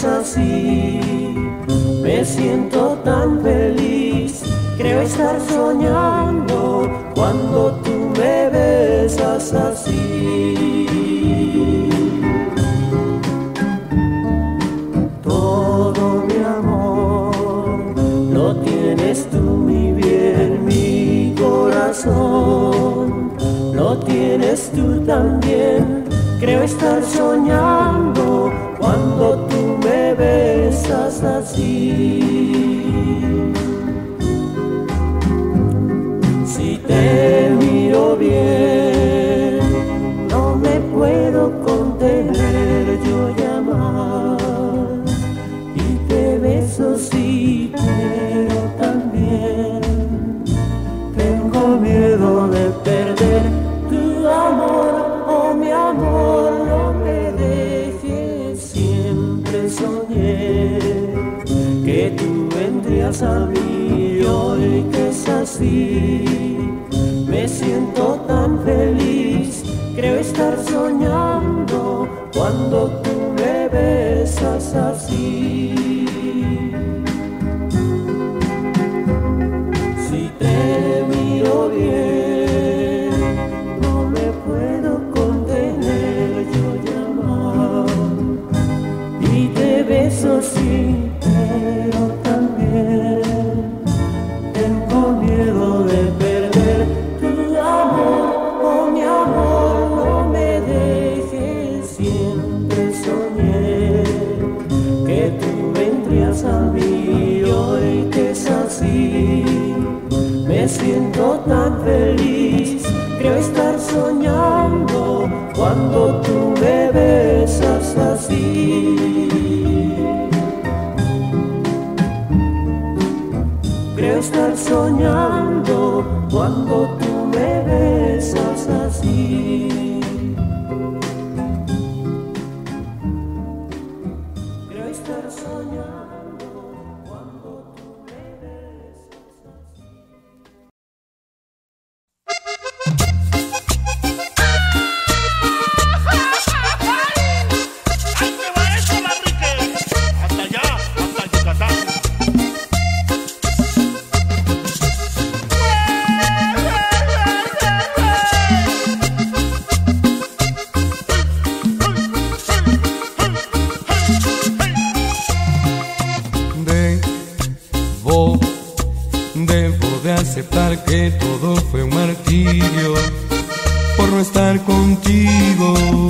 así. Me siento tan feliz, creo estar soñando cuando tú me besas así. Todo mi amor lo tienes tú, mi bien, mi corazón lo tienes tú también. Creo estar soñando cuando tú me besas así. Si te miro bien, no me puedo contener yo llamar. Y te beso sí, pero también tengo miedo de perder tu amor, oh mi amor, no me dejes. Siempre soñé que tú vendrías a mí, hoy que es así. Me siento tan feliz, creo estar soñando cuando tú me besas así. Si te miro bien, no me puedo contener yo llamar. Y te beso sí, pero también tengo miedo de perder tu amor, oh mi amor, no me dejes. Siempre soñé que tú vendrías a mí, hoy que es así. Me siento tan feliz, creo estar soñando cuando tú me besas así. Creo estar soñando cuando tú me besas así. Creo estar soñando cuando tú me besas así. ¡Ahí te va eso, Manrique! ¡Hasta allá, hasta Yucatán! Debo de aceptar que todo fue un martirio por no estar contigo.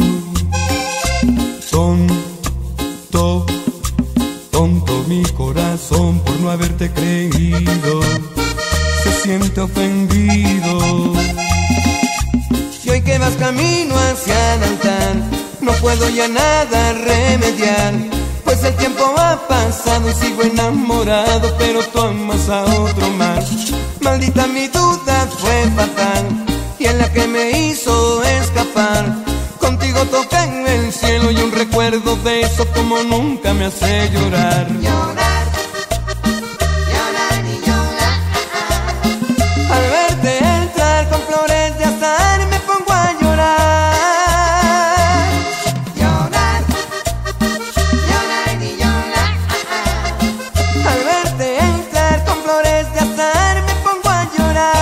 Tonto mi corazón por no haberte creído, se siente ofendido. Y hoy que vas camino hacia el altar, no puedo ya nada remediar, pues el tiempo ha pasado y sigo enamorado, pero tú amas a otro más. Maldita mi duda fue fatal, y en la que me hizo escapar. Contigo toqué en el cielo y un recuerdo de eso como nunca me hace llorar. Llorar, llorar y llorar. Al verte entrar con flores de azahar me pongo a llorar. Llorar, llorar y llorar. Al verte entrar con flores de azahar me pongo a llorar.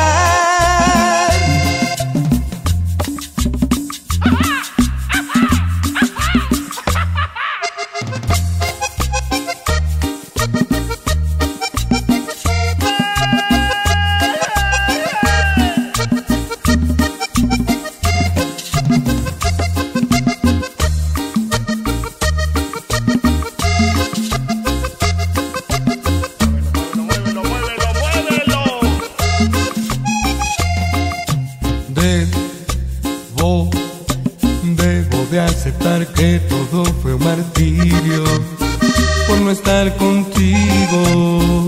Debo de aceptar que todo fue un martirio por no estar contigo.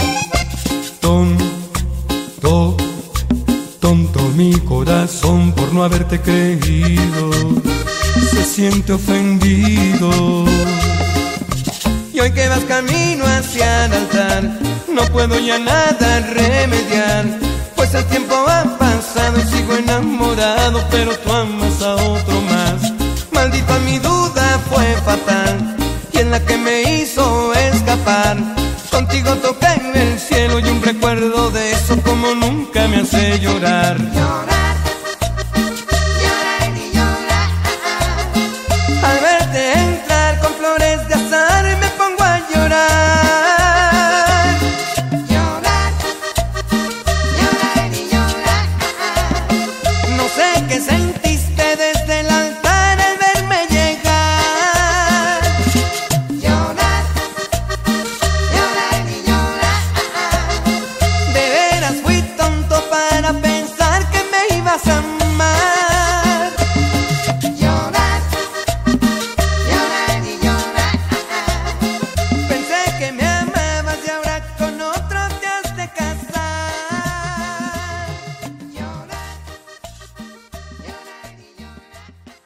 Tonto mi corazón por no haberte creído, se siente ofendido. Y hoy que vas camino hacia el altar, no puedo ya nada remediar, pues el tiempo ha pasado y sigo enamorado, pero tú amas a otro más. Maldita mi duda fue fatal, y en la que me hizo escapar. Contigo toqué en el cielo y un recuerdo de eso como nunca me hace llorar. Llorar, llorar y llorar. Al verte entrar con flores de azar me pongo a llorar. Llorar, llorar y llorar. No sé qué sentiste desde el altar al verme llegar. Llorar, llorar y llorar. De veras fui tonto para pensar que me ibas a amar. Llorar, llorar y llorar. Pensé que me amabas y ahora con otro te has de casar. Llorar, llorar y llorar.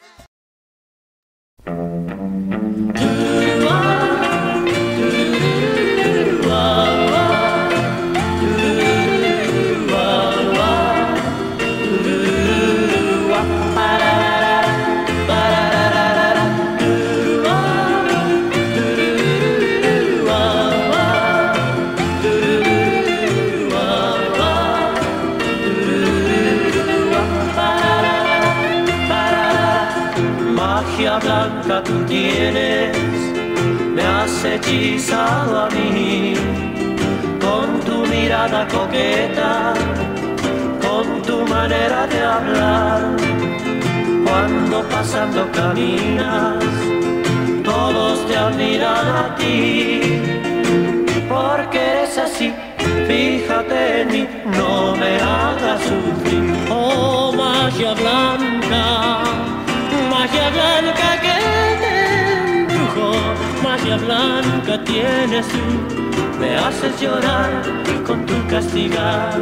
Magia blanca tú tienes, me has hechizado a mí, con tu mirada coqueta, con tu manera de hablar. Cuando pasando caminas, todos te admiran a ti, porque eres así, fíjate en mí, no me hagas sufrir. Oh, magia blanca que te embrujó, magia blanca tienes tú, me haces llorar con tu castigar.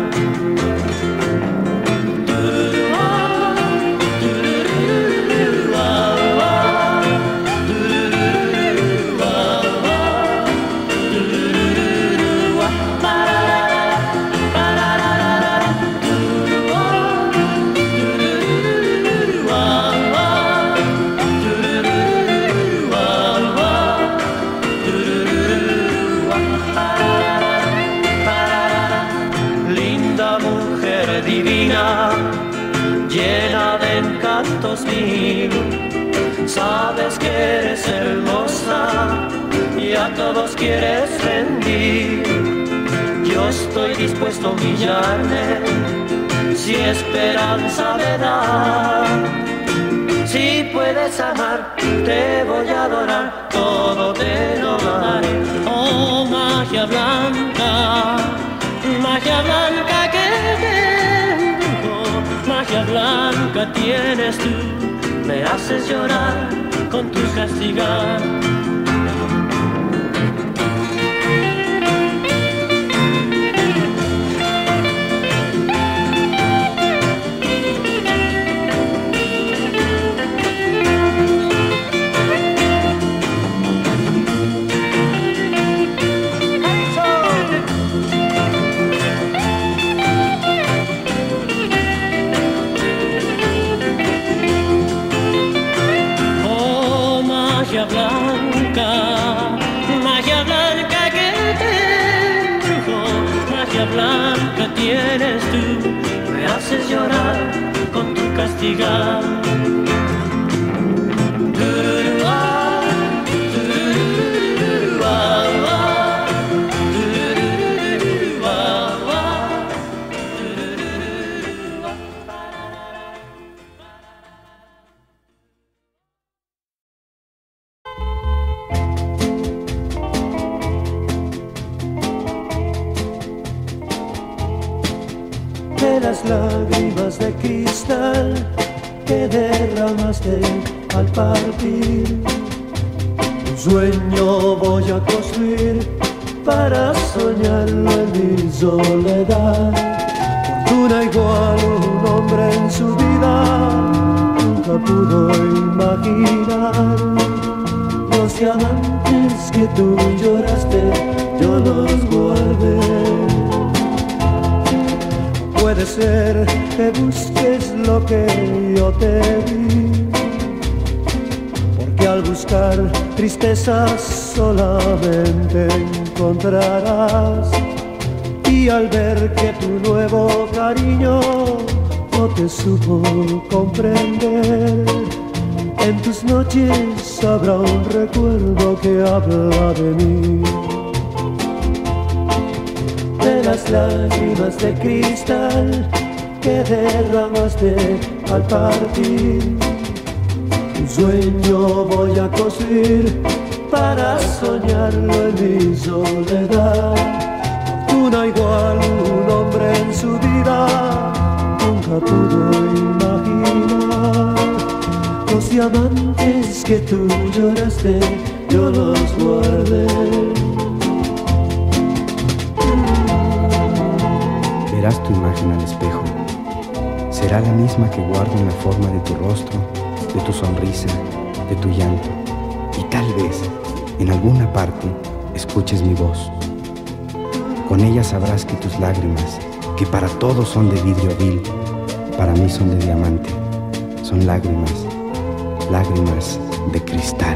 Llena de encantos mil, sabes que eres hermosa y a todos quieres rendir. Yo estoy dispuesto a humillarme si esperanza me da. Si puedes amar, te voy a adorar, todo te lo daré. Oh, magia blanca que te magia blanca tienes tú, me haces llorar con tu castigar. Magia blanca que te embrujó, magia blanca tienes tú, me haces llorar con tu castigar. De las lágrimas de cristal que derramaste al partir, un sueño voy a construir para soñarlo en mi soledad. Fortuna igual un hombre en su vida nunca pudo imaginar. Los diamantes que tú lloraste yo los guardé. Puede ser que busques lo que yo te di, porque al buscar tristezas solamente encontrarás. Y al ver que tu nuevo cariño no te supo comprender, en tus noches habrá un recuerdo que habla de mí. De las lágrimas de cristal que derramaste al partir, un sueño voy a construir para soñarlo en mi soledad. Fortuna igual un hombre en su vida nunca pudo imaginar. Los diamantes que tú lloraste, yo los guardé. Verás tu imagen al espejo. Será la misma que guardo en la forma de tu rostro, de tu sonrisa, de tu llanto. Y tal vez, en alguna parte, escuches mi voz. Con ella sabrás que tus lágrimas, que para todos son de vidrio vil, para mí son de diamante. Son lágrimas, lágrimas de cristal.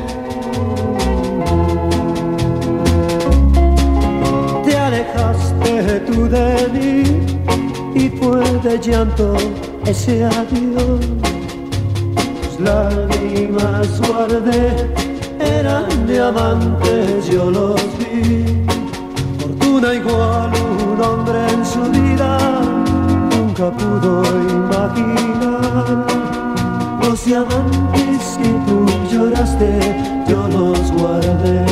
Te alejaste tú de mí y fue de llanto ese adiós. Tus lágrimas guardé, eran diamantes, yo los vi. Fortuna igual un hombre en su vida nunca pudo imaginar. Los diamantes que tú lloraste, yo los guardé.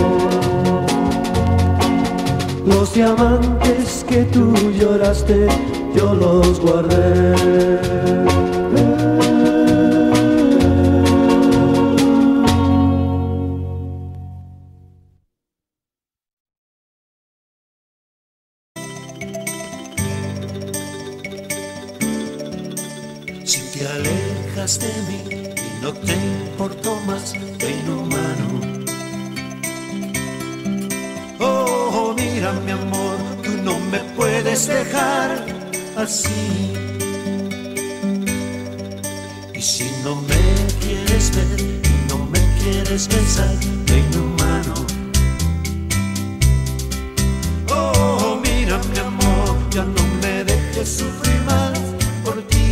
Los diamantes que tú lloraste, yo los guardé. Si te alejas de mí y no te importo más de inhumano. Oh, mira mi amor, tú no me puedes dejar así. Y si no me quieres ver y no me quieres besar de inhumano. Oh, mira mi amor, ya no me dejes sufrir más por ti.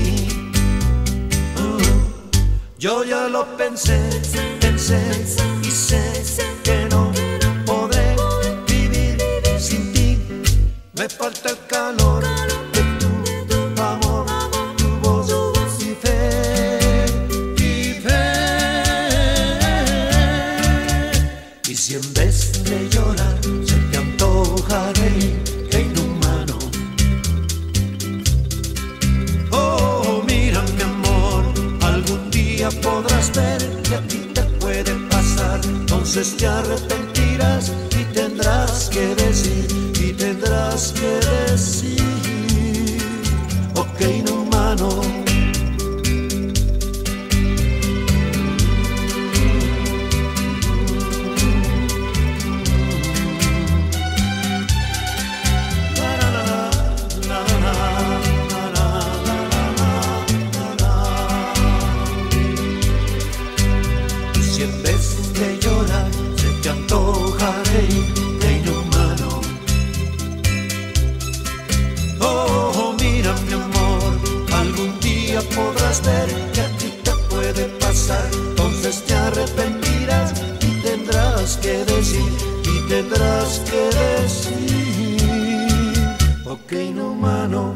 Yo ya lo pensé y sé que no podré vivir sin ti. Me falta el calor de tu amor, tu voz y fe, y fe. Y si en vez de llorar se te antoja reír, qué inhumano. Oh, mira mi amor, algún día podrás ver que a ti te puede pasar. Entonces te arrepentirás y tendrás que decir, y tendrás que decir, oh, qué inhumano. Si en vez de llorar se te antoja reír, qué inhumano. Oh, mira mi amor, algún día podrás ver que a ti te puede pasar. Entonces te arrepentirás y tendrás que decir, y tendrás que decir, oh, qué inhumano.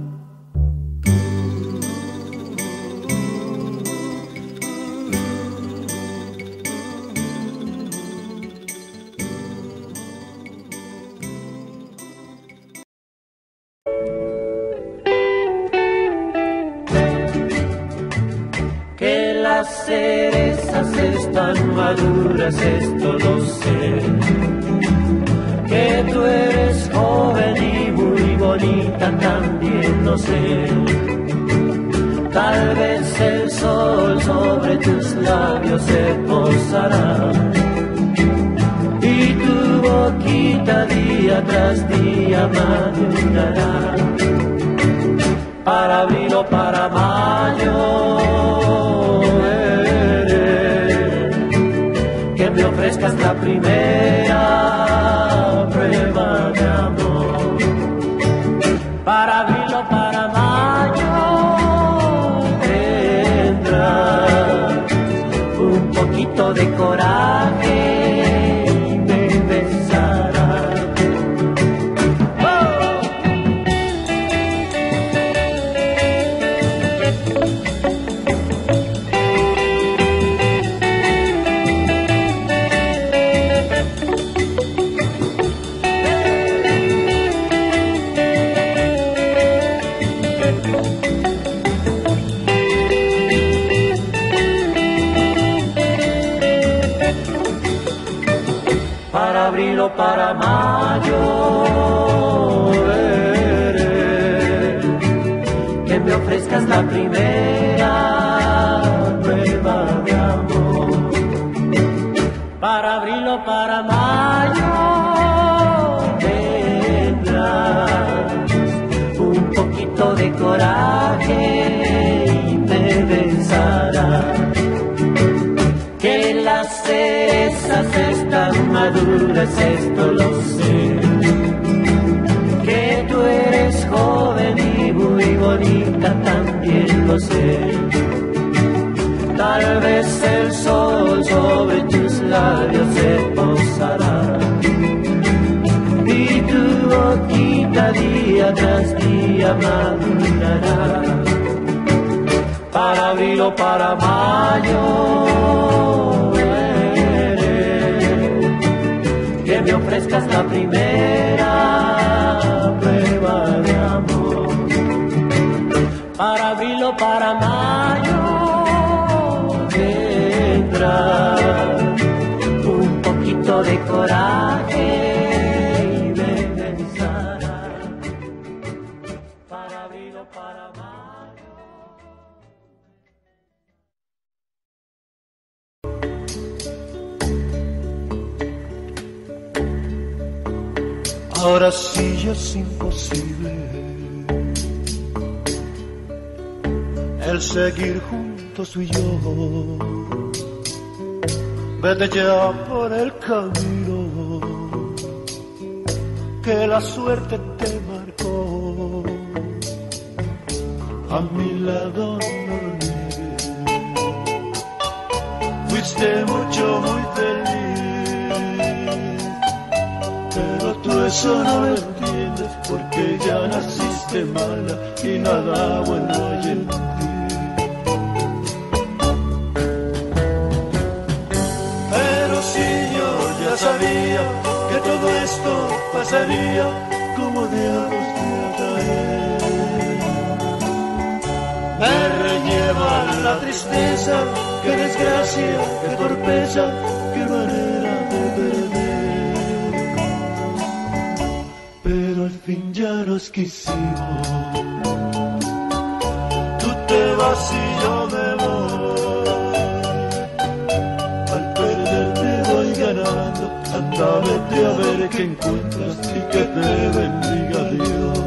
Que las cerezas están maduras, esto lo sé. Que tú eres joven y muy bonita, también lo sé. Tal vez el sol sobre tus labios se posará y tu boquita día tras día madurará. Para abril o para mayo primera prueba de amor. Para abril o para mayo tendrás un poquito de coraje y me besarás. Para abril o para mayo que me ofrezcas la primera prueba de amor. Para abril o para mayo tendrás un poquito de coraje y me besarás. Que las cerezas están maduras, esto lo sé. Que tú eres joven y muy bonita, también lo sé. Tal vez el sol sobre tus labios se posará y tu boquita día tras día madurará. Para abril o para mayo que me ofrezcas la primera prueba de amor. Para abril o para mayo tendrás un poquito de coraje y me besarás. Para abril o para mayo. Ahora sí ya es imposible el seguir juntos tú y yo. Vete ya por el camino que la suerte te marcó. A mi lado no lo niegues, fuiste mucho, muy feliz. Pero tú eso no lo entiendes porque ya naciste mala y nada bueno hay en ti. Pero si yo ya sabía que todo esto pasaría, como diablos voy a caer. Me relleva la tristeza, qué desgracia, qué torpeza, qué manera de perder. Pero al fin ya nos quisimos. Tú te vas y yo me voy. Al perderte voy ganando. Anda, vete a ver qué encuentras y que te bendiga Dios.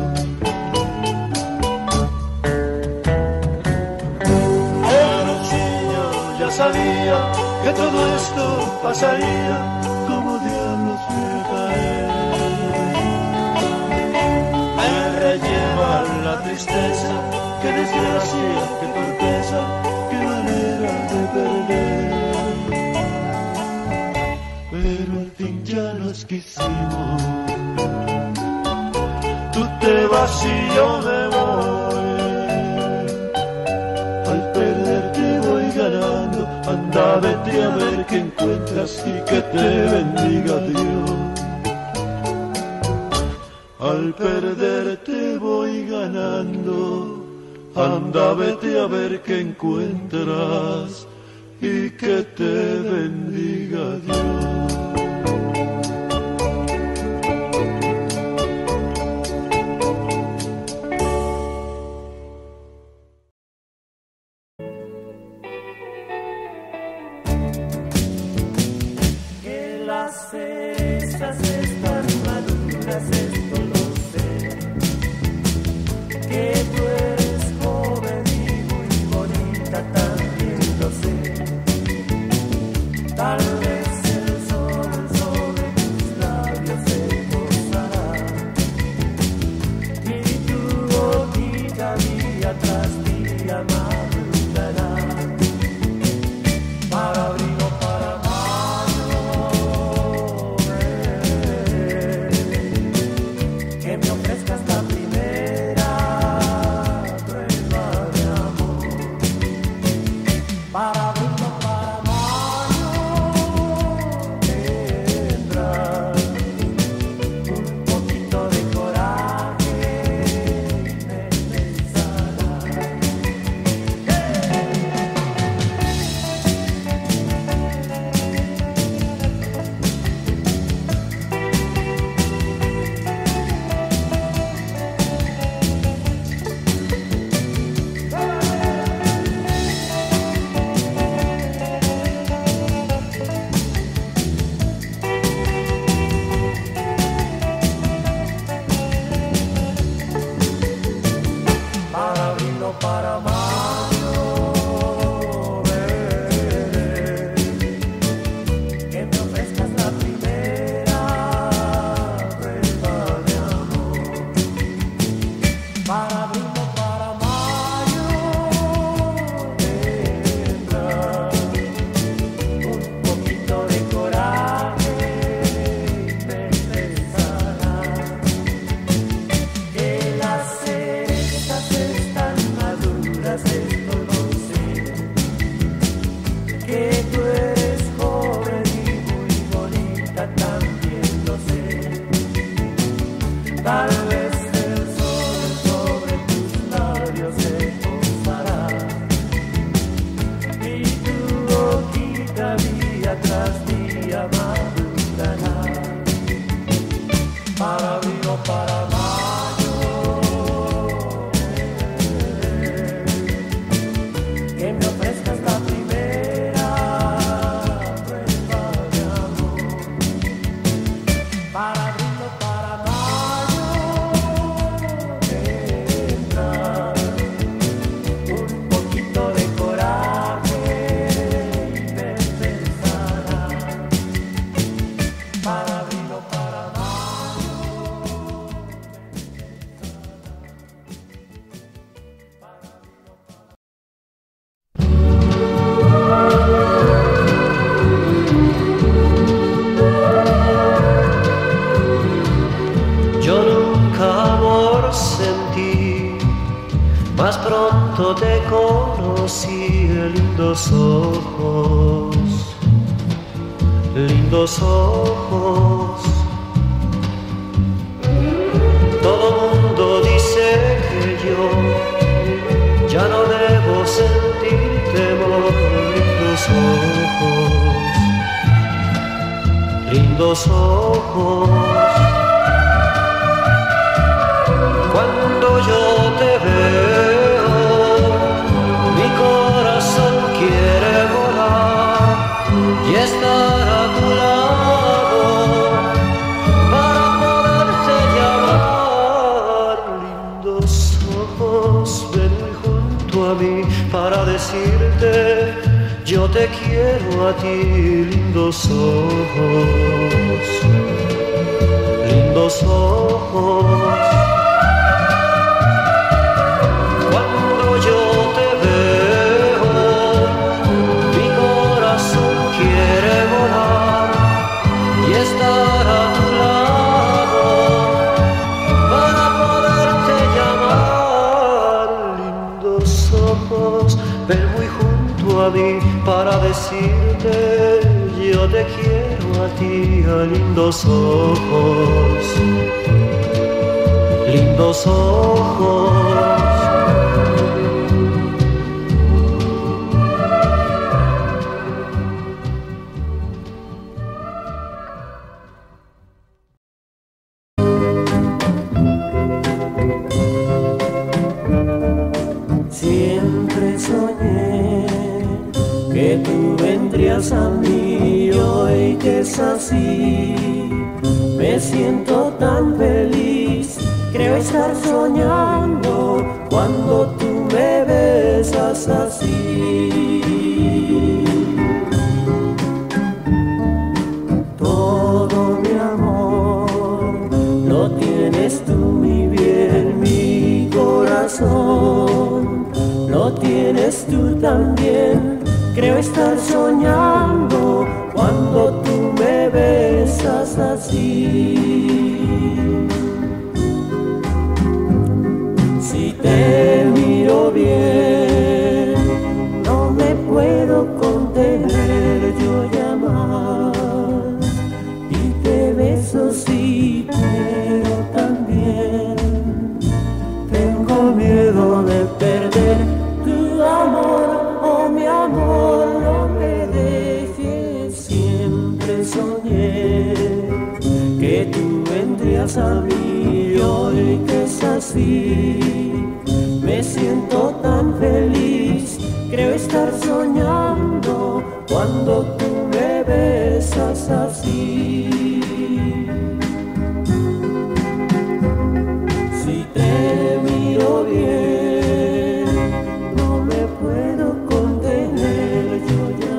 Pero si yo ya sabía que todo esto pasaría, como diablos voy a caer. Lleva la tristeza, qué desgracia, qué torpeza, qué manera de perder. Pero al fin ya nos quisimos. Tú te vas y yo me voy. Al perderte voy ganando. Anda, vete a ver qué encuentras y que te bendiga Dios. Al perderte voy ganando, anda, vete a ver qué encuentras y que te bendiga Dios. Tal vez el sol Más pronto te conocí, lindos ojos, lindos ojos. Todo mundo dice que yo ya no debo sentir temor, lindos ojos, lindos ojos. Cuando yo te veo, mi corazón quiere volar y estar a tu lado para poderte llamar. Lindos ojos, ven junto a mí para decirte yo te quiero a ti. Lindos ojos, lindos ojos. Cuando yo te veo, mi corazón quiere volar y estar a tu lado para poderte llamar. Lindos ojos, ven muy junto a mí para decirte yo te quiero a ti. A lindos ojos, lindos ojos. Siempre soñé que tú vendrías a mí, hoy que es así, me siento tan feliz. Creo estar soñando cuando tú me besas así. Todo mi amor lo tienes tú, mi bien, mi corazón lo tienes tú también. Creo estar soñando cuando tú me besas así. Si te miro bien, no me puedo contener yo ya más. Y te beso sí, pero también tengo miedo de perder tu amor, oh mi amor, no me dejes. Siempre soñé que tú vendrías a mí, hoy que es así, me siento tan feliz. Creo estar soñando cuando tú me besas así. Si te miro bien, no me puedo contener yo ya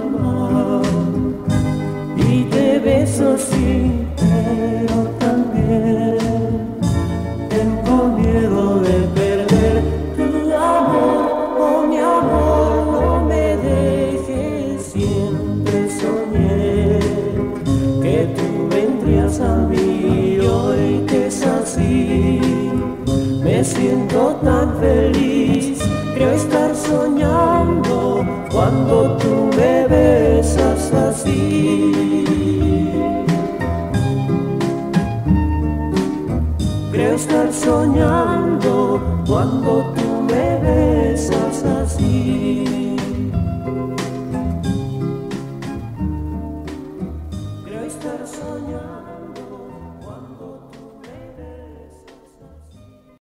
más. Y te beso sí, pero también tengo miedo de perder tu amor, oh mi amor, no me dejes. Siempre soñé que tú vendrías a mí, hoy que es así, me siento tan feliz. Creo estar soñando cuando tú me besas así. Creo estar soñando cuando tú me besas así. Creo estar soñando cuando tú me besas así.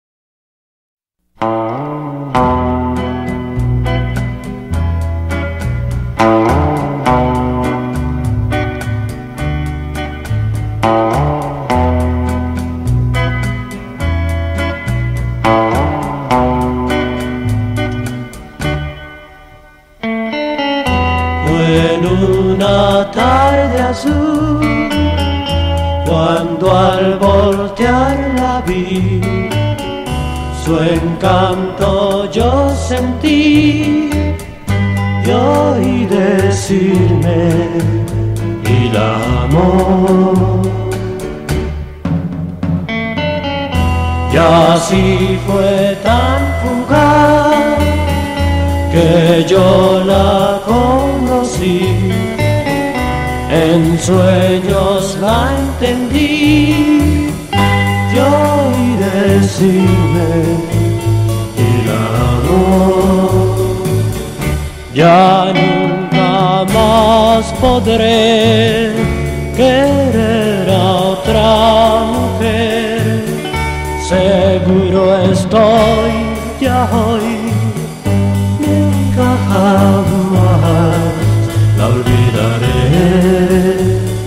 Una tarde azul, cuando al voltear la vi, su encanto yo sentí y oí decirme y la amó. Y así fue tan fugaz que yo la conocí, en sueños la entendí, yo oí decirme el amor. Ya nunca más podré querer a otra mujer, seguro estoy ya hoy, nunca jamás la olvidaré.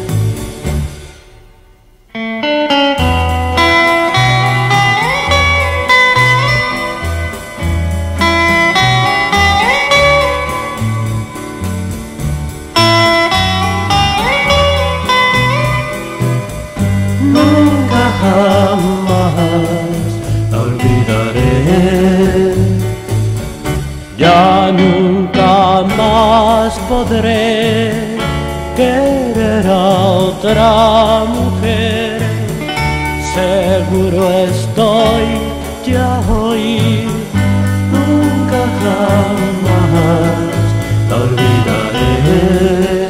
Ya nunca más podré querer a otra mujer, seguro estoy ya hoy, nunca jamás la olvidaré.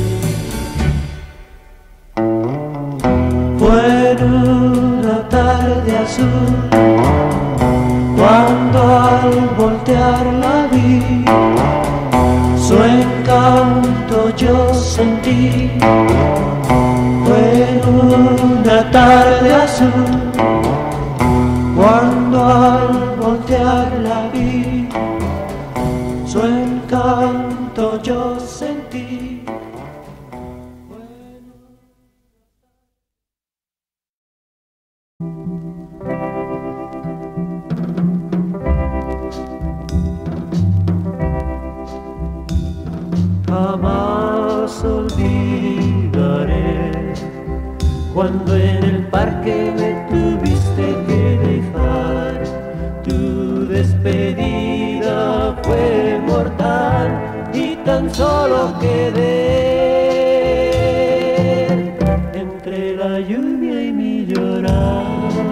Fue una tarde azul cuando al voltear la vi, su encanto yo sentí. Fue una tarde azul cuando al voltear la vi, su encanto yo sentí. Jamás olvidaré cuando en el parque me tuviste que dejar. Tu despedida fue mortal y tan solo quedé entre la lluvia y mi llorar.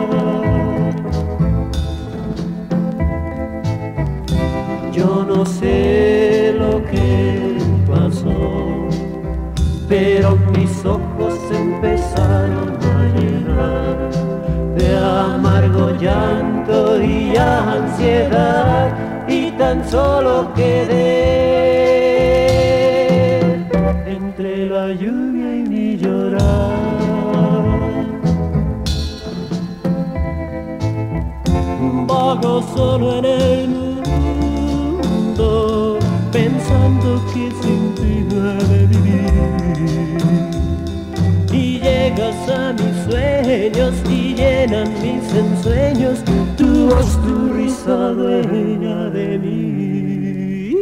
Yo no sé lo que pasó, pero mis ojos empezaron a llenar de amargo llanto y ansiedad, y tan solo quedé entre la lluvia y mi llorar. Vago solo en el mundo, pensando que sin ti no he de vivir, y llegas a mis sueños y llenan mis ensueños tu voz, tu risa dueña de mí.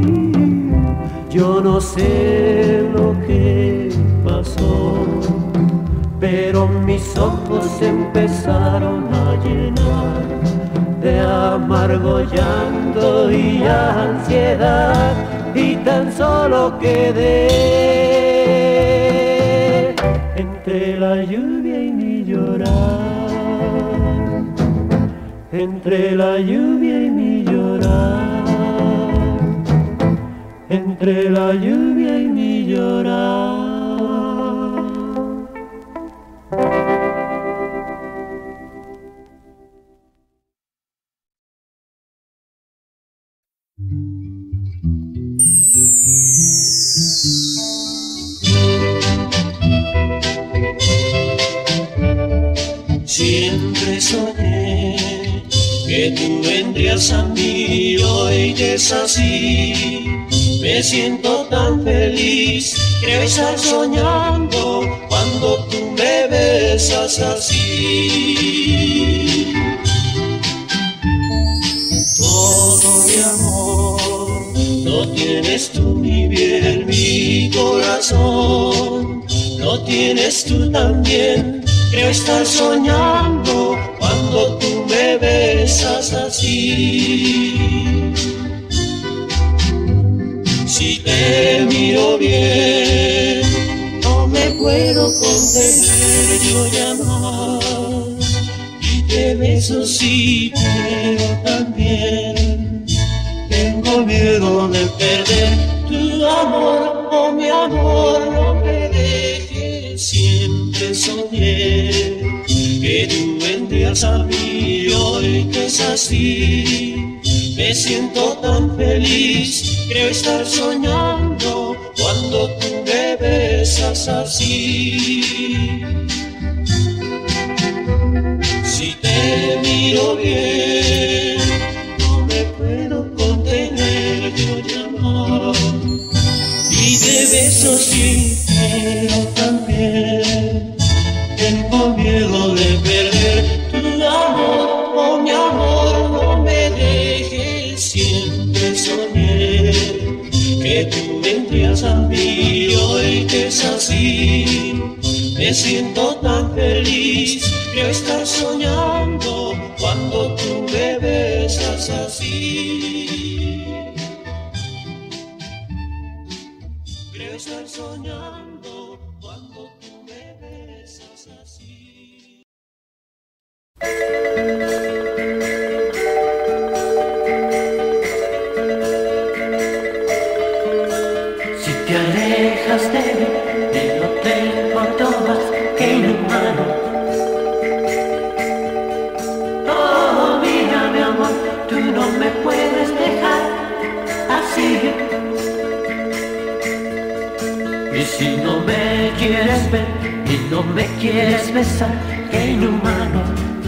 Yo no sé lo que pasó, pero mis ojos empezaron a llenar de amargo llanto y ansiedad, y tan solo quedé entre la lluvia y mi llorar, entre la lluvia y mi llorar, entre la lluvia y mi llorar. Siempre soñé que tú vendrías a mí, hoy es así. Me siento tan feliz, creo estar soñando cuando tú me besas así. Todo mi amor lo tienes tú, mi bien, mi corazón lo tienes tú también. Creo estar soñando cuando tú me besas así. Si te miro bien, no me puedo contener yo ya más. Y te beso sí, pero también tengo tengo miedo de perder tu amor, oh mi amor, no me dejes. Siempre soñé que tú vendrías a mí, hoy que es así. Me siento tan feliz, creo estar soñando cuando tú me besas así. Si te miro bien, no me puedo contener yo de amar. Y te beso sí, pero también tengo miedo de perder tu amor, oh mi amor, no me dejes. Siempre soñé que tú vendrías a mí, hoy que es así. Me siento tan feliz, creo estar soñando cuando tú me besas así. Creo estar soñando cuando tú me besas así. Si te alejas de mí, no te importa más que inhumano. Oh, mira mi amor, tú no me puedes dejar así. Y si no me quieres ver y no me quieres besar, qué inhumano.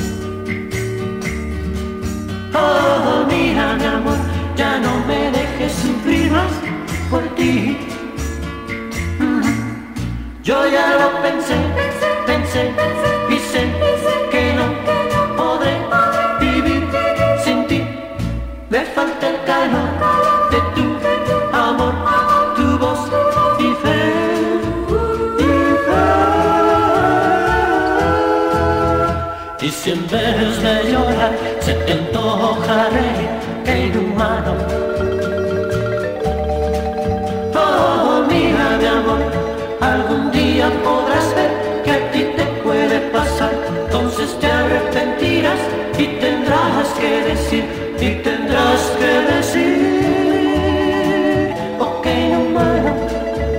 Oh, mira mi amor, ya no me dejes sufrir más por ti. Yo ya lo pensé y sé que no podré vivir sin ti. Me falta el calor de tu amor, tu voz y fe. Y si en vez de llorar se te antoja reír, qué inhumano. Oh, mira mi amor, algún día podrás ver que a ti te puede pasar. Entonces te arrepentirás y tendrás que decir, y tendrás que decir, oh, qué inhumano.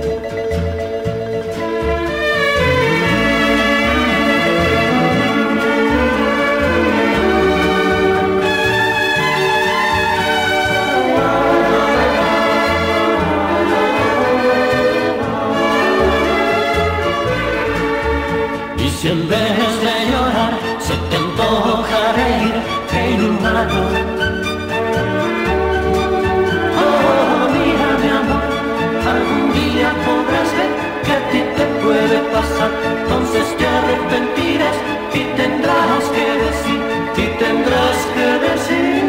Si en vez de llorar se te antoja reír, qué inhumano. Oh, mira mi amor, algún día podrás ver que a ti te puede pasar. Entonces te arrepentirás y tendrás que decir, y tendrás que decir,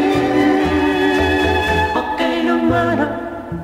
oh, qué inhumano.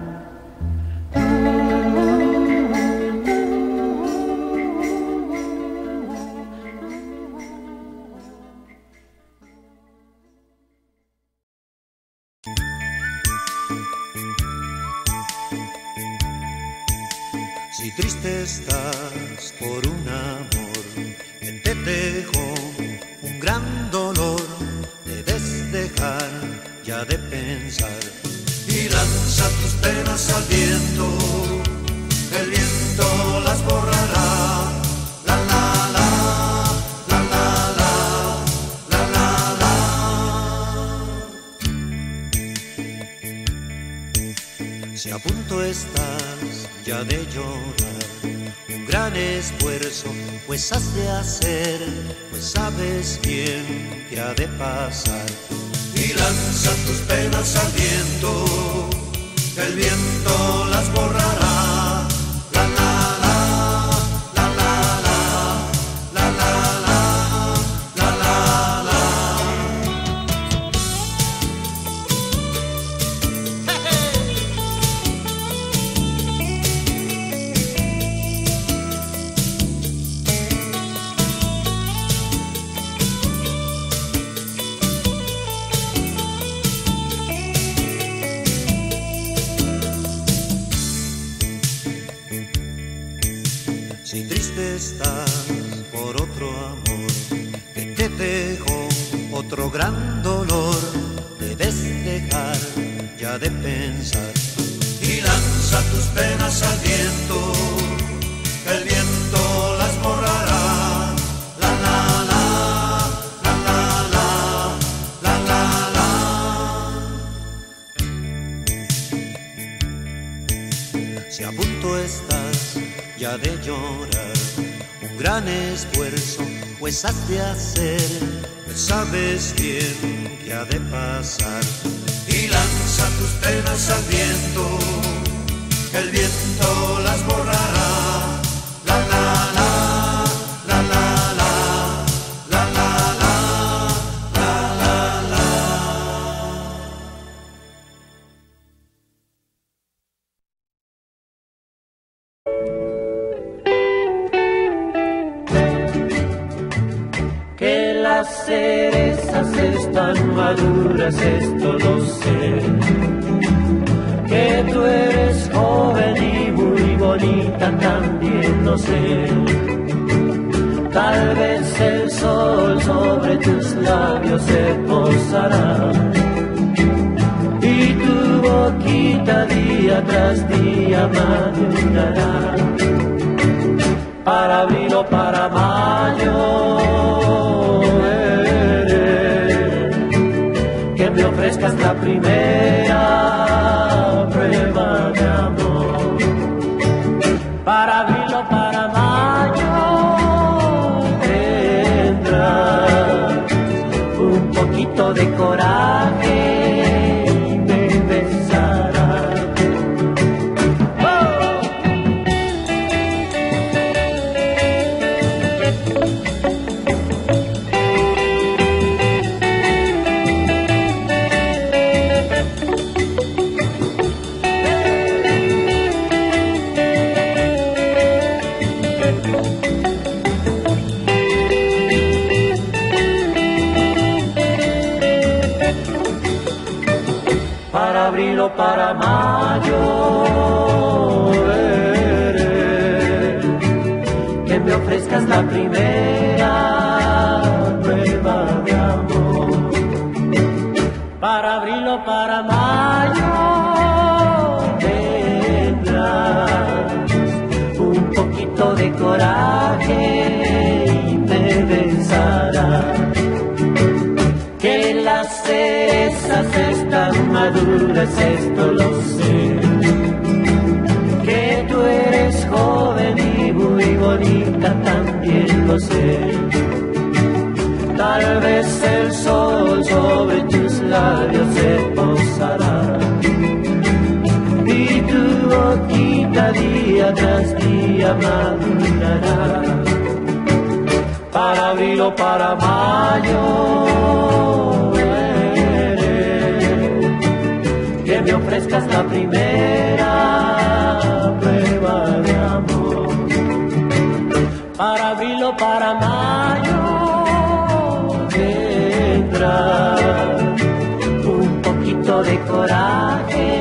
Si triste estás por un amor que te dejó un gran dolor, debes dejar ya de pensar y lanza tus penas al viento. El viento las borrará. La la la, la la la, la la la. Si a punto estás ya de llorar, un gran esfuerzo pues has de hacer, pues sabes bien que ha de pasar. Y lanza tus penas al viento, el viento las borrará. La la la, la la la, la la la, la la la. Si triste estás por otro amor que te dejó otro gran dolor, debes dejar ya ha de pensar. Y lanza tus penas al viento, el viento las borrará. La la la, la la la, la la la. Si a punto estás ya de llorar, un gran esfuerzo pues has de hacer, pues sabes bien que ha de pasar. Y lanza tus penas al viento, el viento las borrará. La la la, la la la, la la la, la la la. Que las cerezas están maduras, esto lo sé. Que tú eres joven y muy bonita, también lo sé. Tal vez el sol sobre tus labios se posará y tu boquita día tras día madurará. Para abril o para mayo, que me ofrezcas la primera prueba de amor. Para abril o para mayo tendrás un poquito de coraje y me besarás. Para abril o para mayo, que me ofrezcas la primera prueba de amor. Para abril o para mayo tendrás un poquito de coraje y me besarás. Que las cerezas están maduras, esto lo sé. Que tú eres joven y muy bonita, también lo sé. Tal vez el sol sobre tus labios se posará y tu boquita día tras día madurará. Para abril o para mayo, que me ofrezcas la primera prueba de amor. Para abril o para mayo tendrás un poquito de coraje